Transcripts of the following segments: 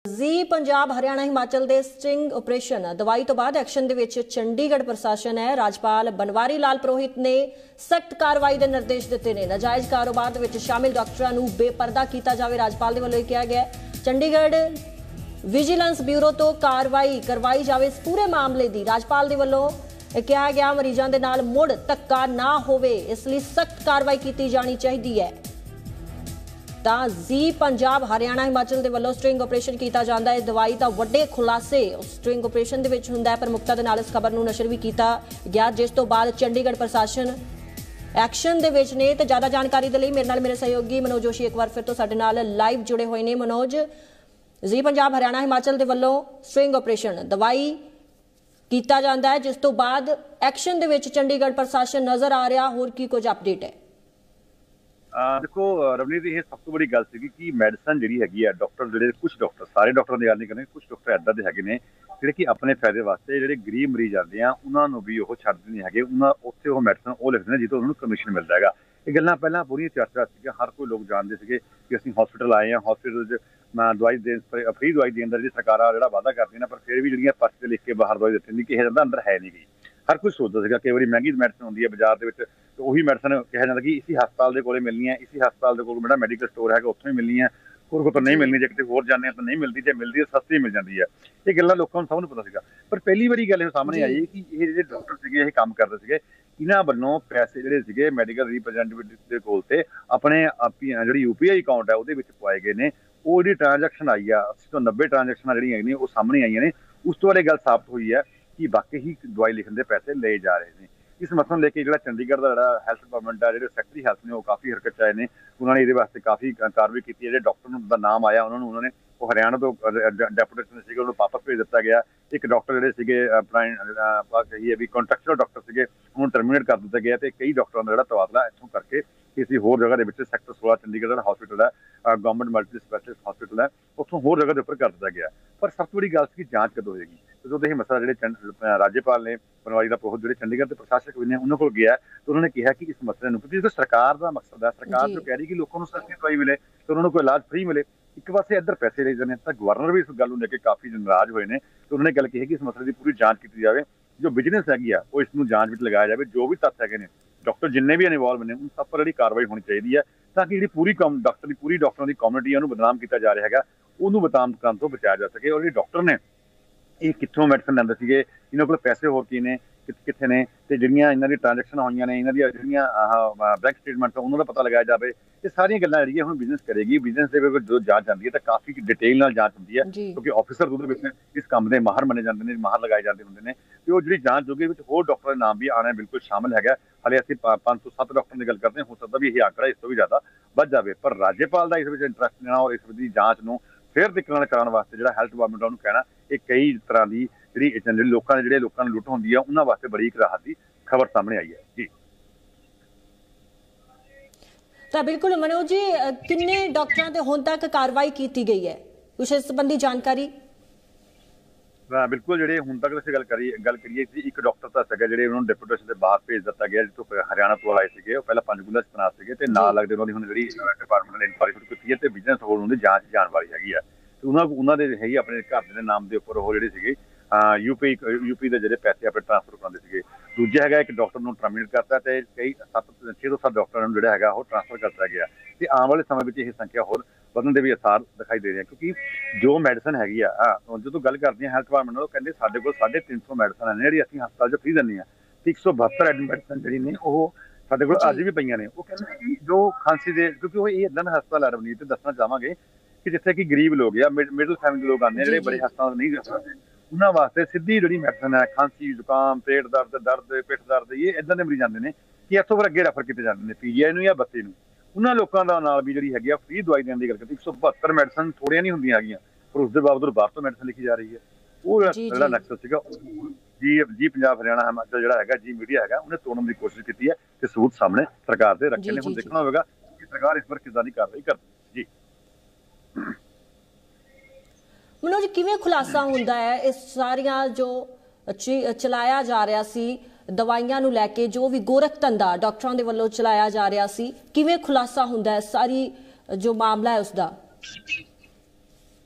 जी पंजाब हरियाणा हिमाचल के sting operation दवाई तो बाद एक्शन दे विच चंडीगढ़ प्रशासन है। राज्यपाल बनवारी लाल पुरोहित ने सख्त कार्रवाई के निर्देश दिते ने। नाजायज कारोबार दे विच शामिल डॉक्टरां नूं बेपरदा किया जाए। राज्यपाल दे वल्लों कहा गया चंडीगढ़ विजिलेंस ब्यूरो तो कार्रवाई करवाई जाए। इस पूरे मामले की राज्यपाल दे वल्लों कहा गया मरीजों के नाल मुड़ धक्का ना होवे, इसलिए सख्त कार्रवाई की जानी चाहिए है। जी पंजाब हरियाणा हिमाचल के वलों स्ट्रिंग ऑपरेशन किया जाता है। दवाई का वड्डे खुलासे स्ट्रिंग ऑपरेशन के विच हुंदा है। प्रमुखता दे नाल इस खबर नूं नशर भी किया गया, जिस तो बाद चंडीगढ़ प्रशासन एक्शन दे विच ने। तो ज़्यादा जानकारी के लिए मेरे नाल मेरे सहयोगी मनोज जोशी एक बार फिर तो साडे नाल लाइव जुड़े हुए हैं। मनोज, जी पंजाब हरियाणा हिमाचल के वलों स्ट्रिंग ऑपरेशन दवाई किया जाता है, जिस तो बाद एक्शन दे विच चंडीगढ़ प्रशासन नजर आ रहा, होर की कुछ अपडेट है? देखो रवनीत, ये सब तो बड़ी गल सी कि मैडिसन जी है डॉक्टर जो कुछ डॉक्टर सारे डॉक्टर की गल नहीं करने, कुछ डॉक्टर इदा के है जोड़े कि अपने फायदे वास्ते जो गरीब मरीज आते हैं उन्होंने भी वो छड्डते नहीं है। उत्थे वो मैडिसन वो लिखते हैं जितों उन्होंने कमीशन मिलता है। ये गल्लां पहलां पूरी चर्चा सी, हर कोई लोग जानते थे कि असं हॉस्पिटल आए हैं, हॉस्पिटल दवाई देन फ्री दवाई देने का जी सरकार जो वादा करती है, पर फिर भी जी पर्चे लिख के बाहर दवाई देती नहीं, कहा जाता अंदर है नहीं गई। हर कोई सोचता है कई बार महंगी मैडिसन होंगी है बाजार के, तो वही मैडिसन कहा जाता कि इसी हस्पताल के कोल मिलनी है, इसी हस्पताल के कोल मैडिकल स्टोर है उत्थों ही मिलनी है, होर को तो नहीं मिलनी, जो किसी होर जाने तो नहीं मिलती, जो मिलती है सस्ती मिल जाती है। ये गल्लां लोगों को सबनूं पता सीगा, पर पहली बारी गल सामने आई कि ये जो डॉक्टर सीगे ये काम करते थे, इन्हां वल्लों पैसे जिहड़े सीगे मैडिकल रिप्रजेंटेटिव के कोल ते अपने जिहड़ी यूपीआई अकाउंट है उहदे विच पवाए गए ने। वो जिहड़ी ट्रांजैक्शन आई है 80 तो 90 ट्रांजैक्शन जिहड़ियां ने वो सामने आईयां ने। उस तो बाद गल साबित हुई है कि वाकई ही दवाई लिखने के पैसे ले जा रहे हैं। इस मसले लेके जो चंडीगढ़ का जो हैल्थ डिपार्टमेंट है, जो सैकटरी हैल्थ ने वो काफ़ी हरकत च आए हैं। उन्होंने ये वास्ते काफ़ी कार्रवाई की है। जो डॉक्टर का नाम आया उन्होंने वो हरियाणा तो डेपूटेशन से वापस भेज दिता गया। एक डॉक्टर जोड़े कही भी कॉन्ट्रैक्चुअल डॉक्टर से उन्होंने टर्मीनेट कर दिया गया। तो कई डॉक्टरों का जो तबादला इतों करके किसी होर जगह के सैक्टर 16 चंडीगढ़ का हॉस्पिटल है, गवर्नमेंट मल्टी स्पैशलिस्ट हॉस्पिटल है, उत्थों होर जगह के उपर कर दिया गया। पर सब तो बड़ी गल की जांच कदों होगी, जो ये मसला जो राज्यपाल ने बनवारी का पुरोहित जो चंडीगढ़ के प्रशासक भी ने उन्होंने को गया, तो उन्होंने कहा कि इस मसले क्योंकि जो सरकार का मकसद है, सरकार जो कह रही कि लोगों को सस्ती दवाई मिले तो उन्होंने कोई इलाज फ्री मिले, एक पासे इधर पैसे ले जाने, तो गवर्नर भी इस गल को लेकर काफ़ी नाराज हुए हैं। तो उन्होंने गल कही कि इस मसले की पूरी जांच की जाए, जो बिजनेस हैगी आ वो इसमें जांच में लगाया जाए, जो भी तथ्य है डॉक्टर जिन्ने भी इन्वॉल्व ने उन सब पर जी कार्रवाई होनी चाहिए है, ताकि जी पूरी डॉक्टरों की कम्यूनिटी है उन्होंने बदनाम किया जा रहा है, उन्होंने बदनाम करने तो बचाया जा सके। और ये डॉक्टर ने ये कितों मैडिसन लैंदे सीगे, इन्होंने को पैसे होर की ने कितने ने, तो जिहड़ियां इन्हां दी ट्रांजैक्शन होईयां ने, इन्हां दी जिहड़ियां बैंक स्टेटमेंट उन्होंने पता लगाया जाए। ये सारियां गल्लां जिहड़ियां हुण बिजनेस करेगी, बिजनेस दे विच जो जांच आती है तो काफ़ी डिटेल नाल जांच होंदी है, क्योंकि ऑफिसर उहदे विच इस काम के माहर मने जाते हैं, माहर लगाए जाते होंगे ने। तो वो जिहड़ी जांच होगी विच होर डॉक्टर का नाम भी आना बिल्कुल शामिल है। हाले असीं 507 डॉक्टर की गल करते हैं, हो सकता भी यह आंकड़ा इस तो भी ज़्यादा बढ़ जाए, पर राज्यपाल का इस इंटरस्ट लेना और इस जांच को फिर दिक्कत कराने वास्ते जो हैल्थ डिपार्टमेंट उन्होंने कहना ये कई तरह की जी लोगों ने लुट होंगी है उन्होंने वास्ते बड़ी एक राहत की खबर सामने आई है जी। तो बिल्कुल मनोज जी, किन्ने डॉक्टरों ते हुण तक कार्रवाई की गई है, कुछ इस संबंधी जानकारी? बिल्कुल जी हुण तक गल करिए एक डॉक्टर तो सके जो उन्होंने डिप्यूटेशन से बाहर भेज दिता गया, जितों हरियाणा तो आए थे, पहले पंचकूला तैनात थे, नाल लगते उन्होंने जी डिपार्टमेंट ने इंक्वायरी शुरू की है, तो बिजनेस होर उन्होंने जांच जाने वाली हैगी है। तो उन्होंने है अपने घर के नाम के उपर वो जी यूपी के जो पैसे अपने ट्रांसफर कराते थे। दूजा है एक डॉक्टर को टर्मीनेट करता, तो कई 6 तो 7 डॉक्टरों को जोड़ा है ट्रांसफर कर दिया गया। तो आने वाले समय में यह संख्या होर ਵਧਣ ਦੇ भी आसार दिखाई दे रहे हैं, क्योंकि जो मैडिसन हैगी जो गल करते हैं हेल्थ डिपार्टमेंट वो कहते साढ़े को 350 मैडिसन है जी असं हस्पताल जो फ्री देने, 172 मैडिसन जी ने साढ़े को अज भी पई ने। वो कहते कि जो खांसी दे, क्योंकि वो ये इदा का हस्पताल है रवनीत, दसना चाहवागे कि जिथे कि गरीब लोग या मिडल फैमिली लोग आते हैं जो बड़े हस्पताल नहीं जा सकते, उन्होंने वास्ते सीधी जी मैडिसन है खांसी जुकाम पेट दर्द पिठ दर्द ये इदा के मरीज आते हैं कि इतों फिर अगे रैफर किए जाते हैं पीजीआई में या बत्ती में। उन्होंने लोगों का भी जी है फ्री दवाई देने की गल करती, 172 मैडिसन थोड़िया नहीं होंगी है, पर उसके बावजूद बाहर तो मैडिसन लिखी जा रही है। वो जो नक्सल सीगा जी पंजाब हरियाणा हिमाचल जो है जी मीडिया है उन्हें तोड़ने की कोशिश की है, तो सबूत सामने सरकार के रखे ने। हुण देखना होगा कि सरकार इस पर किस की कार्रवाई करती जी। मनोज, किवें खुलासा हुंदा है इस सारियां जो चलाया जा रहा सी दवाइयां नूं लैके, जो भी गोरख धंधा डॉक्टरों के वल्लों चलाया जा रहा सी, किवें खुलासा हुंदा है सारी जो मामला है उसका?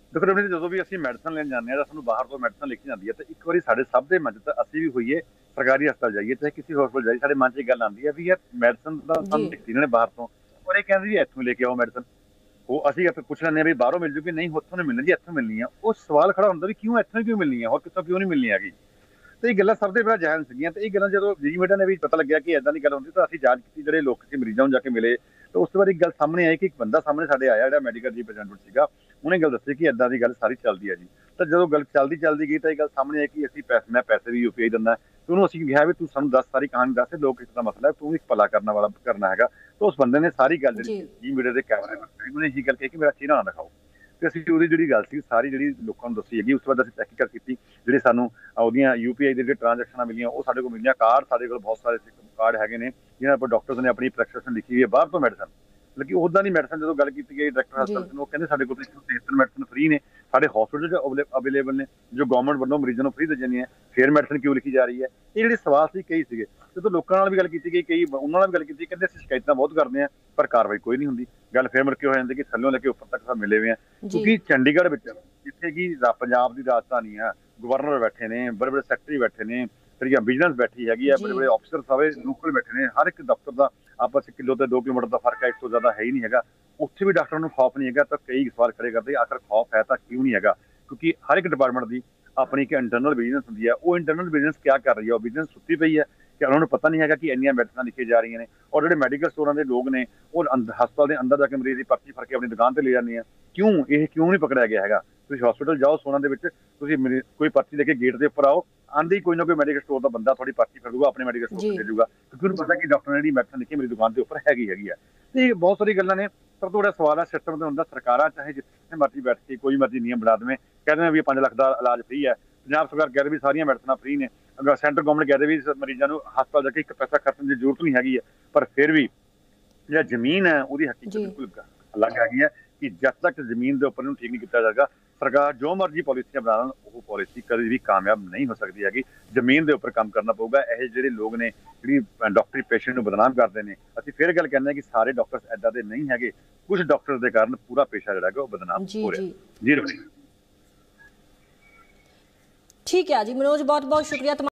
ਦੇਖੋ ਰਵਨੀਤ, ਜਦੋਂ ਵੀ ਅਸੀਂ ਮੈਡੀਸਨ ਲੈਣ ਜਾਂਦੇ ਹਾਂ ਜਾਂ ਸਾਨੂੰ ਬਾਹਰ ਤੋਂ ਮੈਡੀਸਨ ਲਿਖੀ ਜਾਂਦੀ ਹੈ ਤਾਂ ਇੱਕ ਵਾਰੀ ਸਾਡੇ ਸਭ ਦੇ ਮਨ 'ਚ, ਤਾਂ ਅਸੀਂ ਵੀ ਹੋਈਏ ਸਰਕਾਰੀ ਹਸਪਤਾਲ ਜਾਈਏ ਚਾਹੇ ਕਿਸੇ ਹਸਪਤਾਲ ਜਾਈਏ, ਸਾਡੇ ਮਨ 'ਚ ਇਹ ਗੱਲ ਆਉਂਦੀ ਹੈ ਵੀ ਯਾਰ ਮੈਡੀਸਨ ਤਾਂ ਸਾਨੂੰ ਜੀ ਲਿਖਤੀ ਇਹਨਾਂ ਨੇ ਬਾਹਰ ਤੋਂ, ਔਰ ਇਹ ਕਹਿੰਦੇ ਜੀ ਇੱਥੋਂ ਲੈ ਕੇ ਆਓ ਮੈਡੀਸਨ। ਉਹ ਅਸੀਂ ਆਪੇ ਪੁੱਛ ਲੈਂਦੇ ਹਾਂ ਵੀ ਬਾਹਰੋਂ ਮਿਲ ਜੂਗੀ, ਨਹੀਂ ਉੱਥੋਂ ਨਹੀਂ ਮਿਲਣੀ ਜੀ, ਇੱਥੋਂ ਮਿਲਣੀ ਆ। ਉਹ ਸਵਾਲ ਖੜਾ ਹੁੰਦਾ ਵੀ ਕਿਉਂ ਇੱਥੋਂ ਕਿਉਂ ਮਿਲਣੀ ਆ, ਹੋਰ ਕਿੱਥੋਂ ਕਿਉਂ ਨਹੀਂ ਮਿਲਣੀ ਹੈਗੀ। ਤੇ ਇਹ ਗੱਲਾਂ ਸਭ ਦੇ ਬੜਾ ਜਾਇਜ਼ ਸੀਗੀਆਂ। ਤੇ ਇਹ ਗੱਲਾਂ ਜਦੋਂ ਜੀ ਮੀਡੀਆ ਨੇ ਵੀ ਪਤਾ ਲੱਗਿਆ ਕਿ ਇਦਾਂ ਦੀ ਗੱਲ ਹੁੰਦੀ, ਤਾਂ ਅਸੀਂ ਜਾਂਚ ਕੀਤੀ, ਜਿਹੜੇ ਲੋਕ ਸੀ ਮਰੀਜ਼ਾਂ ਨੂੰ ਜਾ ਕੇ ਮਿਲੇ, ਤਾਂ ਉਸ ਤੋਂ ਬਾਅਦ ਇੱਕ ਗੱਲ ਸਾਹਮਣੇ ਆਈ ਕਿ ਇੱਕ ਬੰਦਾ ਸਾਹਮਣੇ ਸਾਡੇ ਆਇਆ ਜਿਹੜਾ ਮੈਡੀਕਲ ਰਿਪਰੈਜ਼ੈਂਟੇਟਿਵ ਸੀਗਾ, ਉਹਨੇ ਗੱਲ ਦੱਸੀ ਕਿ ਇਦਾਂ ਦੀ ਗੱਲ ਸਾਰੀ ਚੱਲਦੀ ਹੈ ਜੀ। ਤਾਂ ਜਦੋਂ ਗੱਲ ਚੱਲਦੀ ਗਈ ਤਾਂ ਇਹ ਗੱਲ ਸਾਹਮਣੇ ਆਈ ਕਿ ਅਸੀਂ ਮੈਂ ਪੈਸੇ ਵੀ UPI ਦਿੰਦਾ, ਤੇ ਉਹਨੂੰ ਅਸੀਂ ਕਿਹਾ ਵੀ ਤੂੰ ਸਾਨੂੰ ਦੱਸ, ਸਾਰੀ ਕਹਾਣੀ ਦੱਸ, ਲੋਕ ਇਸ ਦਾ ਮਸਲਾ ਹੈ, ਤੂੰ ਇੱਕ ਭਲਾ ਕਰਨ ਵਾਲਾ ਕਰਨਾ ਹੈਗਾ। ਤਾਂ ਉਸ ਬੰਦੇ ਨੇ ਸਾਰੀ ਗੱਲ ਜਿਹੜੀ ਜੀ ਮੀਡੀਆ ਦੇ ਕੈਮਰੇ ਉਹਨੇ ਇਹੀ ਗੱਲ ਕਹੀ ਕਿ ਮੇਰਾ ਚਿਹਰਾ ਨਾ ਦਿਖਾਓ। ਤੇ ਅਸੀਂ ਉਹਦੀ ਜਿਹੜੀ ਗੱਲ ਸੀ ਸਾਰੀ ਜਿਹੜੀ ਲੋਕਾਂ ਨੂੰ ਦੱਸੀ ਹੈਗੀ। ਉਸ ਤੋਂ ਬਾਅਦ ਅਸੀਂ ਤਹਿਕੀਕਾਤ ਕੀਤੀ, ਜਿਹੜੇ ਸਾਨੂੰ ਉਹਦੀਆਂ UPI ਦੇ ਜਿਹੜੇ ਟ੍ਰਾਂਜੈਕਸ਼ਨਾਂ ਮਿਲੀਆਂ ਉਹ ਸਾਡੇ ਕੋਲ ਮਿਲੀਆਂ। ਕਾਰਡ ਸਾਡੇ ਕੋਲ ਬਹੁਤ ਸਾਰੇ ਕਾਰਡ ਹੈਗੇ ਨੇ ਜਿਹਨਾਂ ਪਰ ਡਾਕਟਰਸ ਨੇ ਆਪਣੀ ਪ੍ਰੈਸਕ੍ਰਿਪਸ਼ਨ ਲਿਖੀ ਹੋਈ ਹੈ ਬਾਹਰ ਤੋਂ ਮੈਡੀਸਨ, ਲੇਕਿਨ ਉੱਦਾਂ ਦੀ ਮੈਡੀਸਨ ਜਦੋਂ ਗੱਲ ਕੀਤੀ ਗਈ ਡਾਇਰੈਕਟਰ ਹਸਪਤਾਲ ਨੂੰ, ਉਹ ਕਹਿੰਦੇ ਸਾਡੇ ਕੋਲ 173 ਮੈਡੀਸਨ ਫ੍ਰੀ ਨੇ, ਸਾਡੇ ਹਸਪੀਟਲ 'ਚ ਅਵੇਲੇਬਲ ਨੇ, ਜੋ ਗਵਰਨਮੈਂਟ ਵੱਲੋਂ ਮਰੀਜ਼ਾਂ ਨੂੰ ਫ੍ਰੀ ਦੇ ਜਾਂਦੀ ਹੈ, ਫਿਰ ਮੈਡੀਸਨ ਕਿਉਂ ਲਿਖੀ ਜਾ ਰਹੀ ਹੈ। ਇਹ ਜਿਹੜੇ ਸਵਾਲ ਸੀ ਕਈ ਸੀਗੇ। ਜਦੋਂ ਲੋਕਾਂ ਨਾਲ ਵੀ ਗੱਲ ਕੀਤੀ ਗਈ, ਕਈ ਉਹਨਾਂ ਨਾਲ ਵੀ ਗੱਲ ਕੀਤੀ, ਕਹਿੰਦੇ ਅਸੀਂ ਸ਼ਿਕਾਇਤਾਂ ਬਹੁਤ ਕਰਦੇ ਹਾਂ ਪਰ ਕਾਰਵਾਈ ਕੋਈ ਨਹੀਂ ਹੁੰਦੀ। ਗੱਲ ਫਿਰ ਮੁੜ ਕੇ ਹੋ ਜਾਂਦੀ ਕਿ ਥੱਲੋਂ ਲੈ ਕੇ ਉੱਪਰ ਤੱਕ ਸਭ ਮਿਲੇ ਹੋਏ ਆ, ਕਿਉਂਕਿ ਚੰਡੀਗੜ੍ਹ ਵਿੱਚ ਜਿੱਥੇ ਕਿ ਪੰਜਾਬ ਦੀ ਰਾਜਧਾਨੀ ਆ, ਗਵਰਨਰ ਬੈਠੇ ਨੇ, ਬੜੇ ਬੜੇ ਸੈਕਟਰੀ ਬੈਠੇ ਨੇ, ਫਿਰ ਵਿਜੀਲੈਂਸ ਬੈਠੀ ਹੈਗੀ ਆ, ਬੜੇ ਬੜੇ ਅਫਸਰ ਸਾਰੇ ਲੋਕਲ ਬੈਠੇ ਨੇ, ਹਰ ਇੱਕ ਦਫ਼ਤਰ ਦਾ ਆਪਸ 'ਚ ਕਿਲੋ ਤੇ 2 ਕਿਲੋਮੀਟਰ ਦਾ ਫਰਕ ਹੈ, ਇਸ ਤੋਂ ਜ਼ਿਆਦਾ ਹੈ ਹੀ ਨਹੀਂ ਹੈਗਾ। ਉੱਥੇ ਵੀ ਡਾਕਟਰਾਂ ਨੂੰ ਖੌਫ ਨਹੀਂ ਹੈਗਾ। ਤਾਂ ਕਈ ਸਵਾਲ ਖੜੇ ਕਰਦੇ ਆਖਰ ਖੌਫ ਹੈ ਤਾਂ ਕਿਉਂ ਨਹੀਂ ਹੈਗਾ, ਕਿਉਂਕਿ ਹਰ ਇੱਕ ਡਿਪਾਰਟਮੈਂਟ ਦੀ ਆਪਣੀ ਇੱਕ ਇੰਟਰਨਲ ਵਿਜੀਲੈਂਸ ਹੁੰਦੀ ਹੈ। ਉਹ ਇੰਟਰਨਲ ਵਿਜੀਲੈਂਸ ਕਿਆ ਕਰ ਰਹੀ ਹੈ, ਉਹ ਵਿਜੀਲੈਂਸ ਸੁੱਤੀ ਪਈ ਹੈ ਕਿ ਉਹਨਾਂ ਨੂੰ ਪਤਾ ਨਹੀਂ ਹੈਗਾ ਕਿ ਇੰਨੀਆਂ ਮੈਡੀਸਨਾਂ ਲਿਖੀਆਂ ਜਾ ਰਹੀਆਂ ਨੇ। ਔਰ ਜਿਹੜੇ ਮੈਡੀਕਲ ਸਟੋਰਾਂ ਦੇ ਲੋਕ ਨੇ ਉਹ ਹਸਪਤਾਲ ਦੇ ਅੰਦਰ ਜਾ ਕੇ ਮਰੀਜ਼ ਦੀ ਪਰਚੀ ਫੜ ਕੇ ਆਪਣੀ ਦੁਕਾਨ ਤੇ ਲੈ ਜਾਂਦੇ ਆ। ਕਿਉਂ ਨਹੀਂ ਪਕੜਿਆ ਗਿਆ ਹੈਗਾ? ਤੁਸੀਂ ਹਸਪਤਾਲ ਜਾਓ ਸੋਨਾ ਦੇ ਵਿੱਚ, ਤੁਸੀਂ ਕੋਈ ਪਰਚੀ ਲੈ ਕੇ ਗੇਟ ਦੇ ਉੱਪਰ ਆਓ, ਆਂਦੇ ਹੀ ਕੋਈ ਨਾ ਕੋਈ ਮੈਡੀਕਲ ਸਟੋਰ ਦਾ ਬੰਦਾ ਤੁਹਾਡੀ ਪਰਚੀ ਫੜੂਗਾ, ਆਪਣੇ ਮੈਡੀਕਲ ਸਟੋਰ ਤੇ ਲੈ ਜਾਊਗਾ, ਕਿਉਂਕਿ ਉਹਨੂੰ ਪਤਾ ਕਿ ਡਾਕਟਰ ਨੇ ਜਿਹੜੀ ਮੈਡੀਸਨ ਲਿਖੀ ਮੇਰੀ ਦੁਕਾਨ ਦੇ ਉੱਪਰ ਹੈਗੀ ਆ। ਤੇ ਬਹੁਤ ਸਾਰੀ ਗੱਲਾਂ ਨੇ। ਸਭ ਤੋਂ ਵੱਡਾ ਸਵਾਲ ਹੈ ਸਿਸਟਮ ਦੇ ਹੁੰਦਾ, ਸਰਕਾਰਾਂ ਚਾਹੇ ਜਿੱਥੇ ਮਰਜ਼ੀ ਬੈਠ ਕੇ ਕੋਈ ਮਰਜ਼ੀ ਨਿਯਮ ਬਣਾ ਦੇਵੇ, ਕਹਿੰਦੇ ਨੇ ਵੀ 5 ਲੱਖ ਦਾ ਇਲਾਜ ਫ੍ਰੀ ਹੈ, ਪੰਜਾਬ ਸਰਕਾਰ ਕਹਿ ਰਹੀ ਵੀ ਸਾਰੀਆਂ ਮੈਡੀਸਨਾਂ ਫ੍ਰੀ ਨੇ, ਅਗਰ ਸੈਂਟਰ ਗਵਰਨਮੈਂਟ ਕਹਿ ਰਹੀ ਵੀ ਮਰੀਜ਼ਾਂ ਨੂੰ ਹਸਪਤਾਲ ਜਾ ਕੇ ਇੱਕ ਪੈਸਾ ਖਰਚਣ ਦੀ ਜ਼ਰੂਰਤ ਨਹੀਂ ਹੈਗੀ ਹੈ। ਪਰ ਫਿਰ ਵੀ ਜਿਹੜਾ ਜ਼ਮੀਨ ਹੈ ਉਹਦੀ ਹਕੀਕਤ ਬਿਲਕੁਲ ਅਲੱਗ ਹੈਗੀ ਹੈ ਕਿ ਜਦ ਤੱਕ ਜ਼ਮੀਨ ਦੇ ਉੱਪਰ ਇਹਨੂੰ ਠੀਕ ਨਹੀਂ ਕੀਤਾ ਜਾਏਗਾ, ਸਰਕਾਰ ਜੋ ਮਰਜ਼ੀ ਪਾਲਿਸੀਆਂ ਬਣਾ ਲੈਣ, ਉਹ ਪਾਲਿਸੀ ਕਦੇ ਵੀ ਕਾਮਯਾਬ ਨਹੀਂ ਹੋ ਸਕਦੀ ਹੈਗੀ। ਜ਼ਮੀਨ ਦੇ ਉੱਪਰ ਕੰਮ ਕਰਨਾ ਪਊਗਾ। ਇਹ ਜਿਹੜੇ ਲੋਕ ਨੇ ਜਿਹੜੀ ਡਾਕਟਰੀ ਪੇਸ਼ੈਂਟ ਨੂੰ ਬਦਨਾਮ ਕਰਦੇ ਨੇ, ਅਸੀਂ ਫਿਰ ਗੱਲ ਕਹਿੰਦੇ ਹਾਂ ਕਿ ਸਾਰੇ ਡਾਕਟਰਸ ਏਦਾਂ ਦੇ ਨਹੀਂ ਹੈਗੇ, ਕੁਝ ਡਾਕਟਰ ਦੇ ਕਾਰਨ ਪੂਰਾ ਪੇਸ਼ਾ ਜਿਹੜਾ ਹੈਗਾ ਉਹ ਬਦਨਾਮ ਹੋ ਰਿਹਾ। ਜੀ ਠੀਕ ਹੈ ਜੀ ਮਨੋਜ, ਬਹੁਤ ਬਹੁਤ ਸ਼ੁਕਰੀਆ।